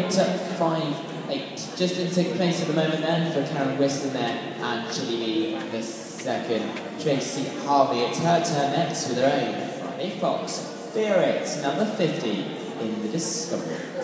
1.58. Just in 6th place at the moment then for Karen Whiston there, and Chili Lee the second. Tracy Harvey, it's her turn next with her own Friday Fox. Fear It, number 50 in the Discovery.